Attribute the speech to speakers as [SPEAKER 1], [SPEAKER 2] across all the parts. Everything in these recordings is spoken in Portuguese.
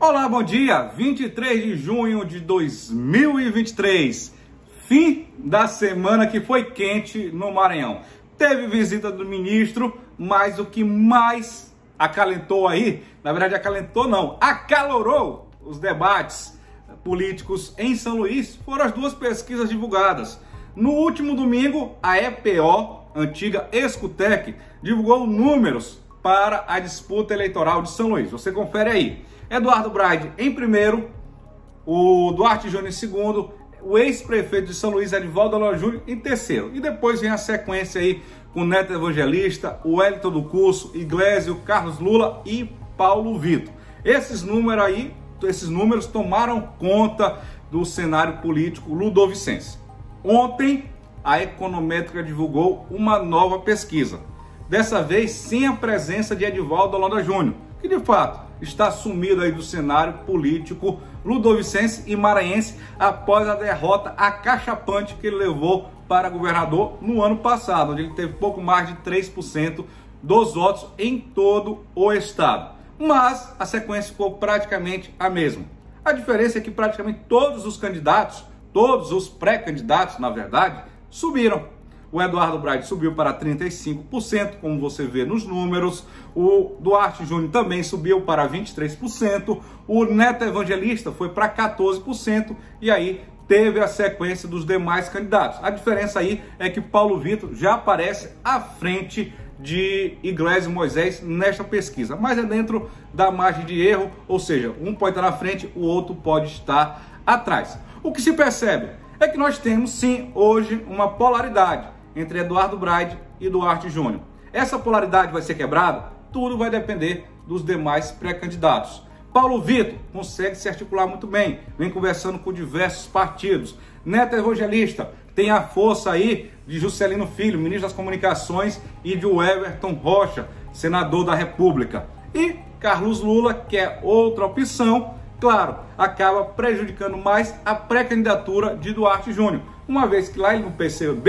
[SPEAKER 1] Olá, bom dia! 23 de junho de 2023, fim da semana que foi quente no Maranhão. Teve visita do ministro, mas o que mais acalentou aí, na verdade acalentou não, acalorou os debates políticos em São Luís foram as duas pesquisas divulgadas. No último domingo, a EPO, antiga Escutec, divulgou números para a disputa eleitoral de São Luís. Você confere aí. Eduardo Braide em primeiro, o Duarte Júnior em segundo, o ex-prefeito de São Luís, Edivaldo Lula Júnior, em terceiro. E depois vem a sequência aí com Neto Evangelista, o Wellington do Curso, Iglesias, Carlos Lula e Paulo Vitor. Esses números tomaram conta do cenário político ludovicense. Ontem, a Econométrica divulgou uma nova pesquisa. Dessa vez, sem a presença de Edivaldo Lula Júnior, que de fato está sumido aí do cenário político ludovicense e maranhense após a derrota acachapante que ele levou para governador no ano passado, onde ele teve pouco mais de 3% dos votos em todo o estado. Mas a sequência ficou praticamente a mesma. A diferença é que praticamente todos os candidatos, todos os pré-candidatos, na verdade, subiram. O Eduardo Braide subiu para 35%, como você vê nos números. O Duarte Júnior também subiu para 23%. O Neto Evangelista foi para 14%. E aí teve a sequência dos demais candidatos. A diferença aí é que Paulo Vitor já aparece à frente de Iglesias Moisés nesta pesquisa. Mas é dentro da margem de erro, ou seja, um pode estar na frente, o outro pode estar atrás. O que se percebe é que nós temos sim hoje uma polaridade entre Eduardo Braide e Duarte Júnior. Essa polaridade vai ser quebrada? Tudo vai depender dos demais pré-candidatos. Paulo Vitor consegue se articular muito bem, vem conversando com diversos partidos. Neto Evangelista tem a força aí de Juscelino Filho, ministro das Comunicações, e de Everton Rocha, senador da República. E Carlos Lula, que é outra opção, claro, acaba prejudicando mais a pré-candidatura de Duarte Júnior, uma vez que lá no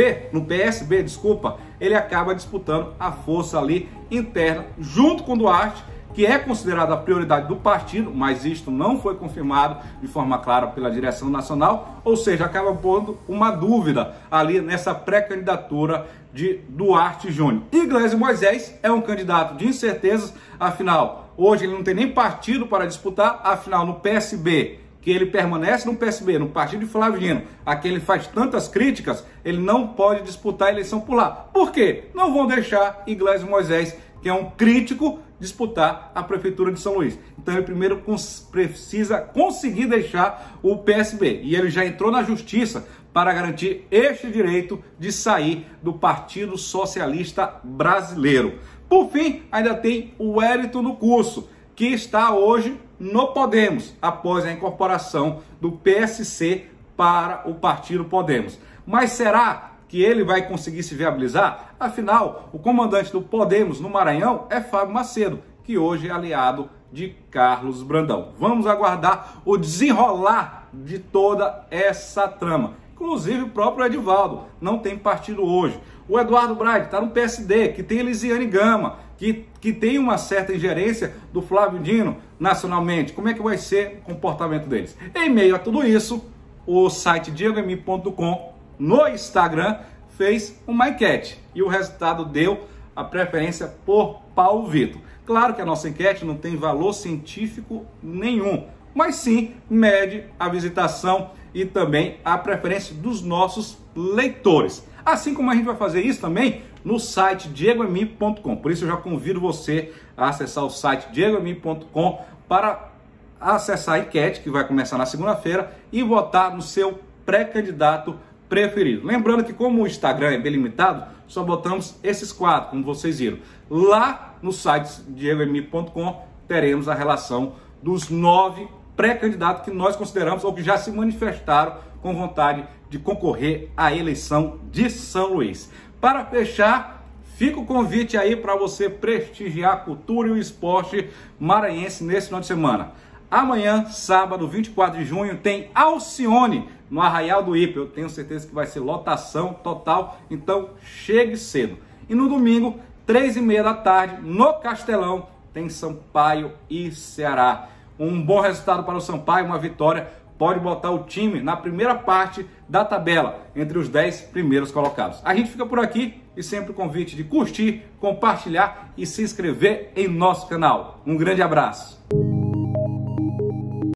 [SPEAKER 1] PSB, ele acaba disputando a força ali interna junto com Duarte, que é considerado a prioridade do partido, mas isto não foi confirmado de forma clara pela direção nacional, ou seja, acaba pondo uma dúvida ali nessa pré-candidatura de Duarte Júnior. Iglesias Moisés é um candidato de incertezas, afinal, hoje ele não tem nem partido para disputar, afinal, no PSB, que ele permanece no PSB, no partido de Flávio Dino, a quem ele faz tantas críticas, ele não pode disputar a eleição por lá. Por quê? Não vão deixar Iglesias Moisés, que é um crítico, disputar a prefeitura de São Luís. Então ele primeiro precisa conseguir deixar o PSB. E ele já entrou na justiça para garantir este direito de sair do Partido Socialista Brasileiro. Por fim, ainda tem o Wellington do Curso, que está hoje no Podemos, após a incorporação do PSC para o Partido Podemos. Mas será que ele vai conseguir se viabilizar? Afinal, o comandante do Podemos no Maranhão é Fábio Macedo, que hoje é aliado de Carlos Brandão. Vamos aguardar o desenrolar de toda essa trama. Inclusive o próprio Edivaldo não tem partido hoje. O Eduardo Braide está no PSD, que tem Elisiane Gama, que tem uma certa ingerência do Flávio Dino nacionalmente. Como é que vai ser o comportamento deles? Em meio a tudo isso, o site diegoemi.com no Instagram fez uma enquete e o resultado deu a preferência por Paulo Vitor. Claro que a nossa enquete não tem valor científico nenhum, mas sim mede a visitação e também a preferência dos nossos leitores. Assim como a gente vai fazer isso também no site diegoemi.com. Por isso eu já convido você a acessar o site diegoemi.com para acessar a enquete que vai começar na segunda-feira e votar no seu pré-candidato preferido. Lembrando que como o Instagram é bem limitado, só botamos esses 4, como vocês viram. Lá no site diegoemi.com teremos a relação dos 9 pré-candidatos que nós consideramos ou que já se manifestaram com vontade de concorrer à eleição de São Luís. Para fechar, fica o convite aí para você prestigiar a cultura e o esporte maranhense nesse final de semana. Amanhã, sábado, 24 de junho, tem Alcione no Arraial do Ipe. Eu tenho certeza que vai ser lotação total, então chegue cedo. E no domingo, 3h30 da tarde, no Castelão, tem Sampaio e Ceará. um bom resultado para o Sampaio, uma vitória, pode botar o time na primeira parte da tabela, entre os 10 primeiros colocados. A gente fica por aqui e sempre o convite de curtir, compartilhar e se inscrever em nosso canal. Um grande abraço!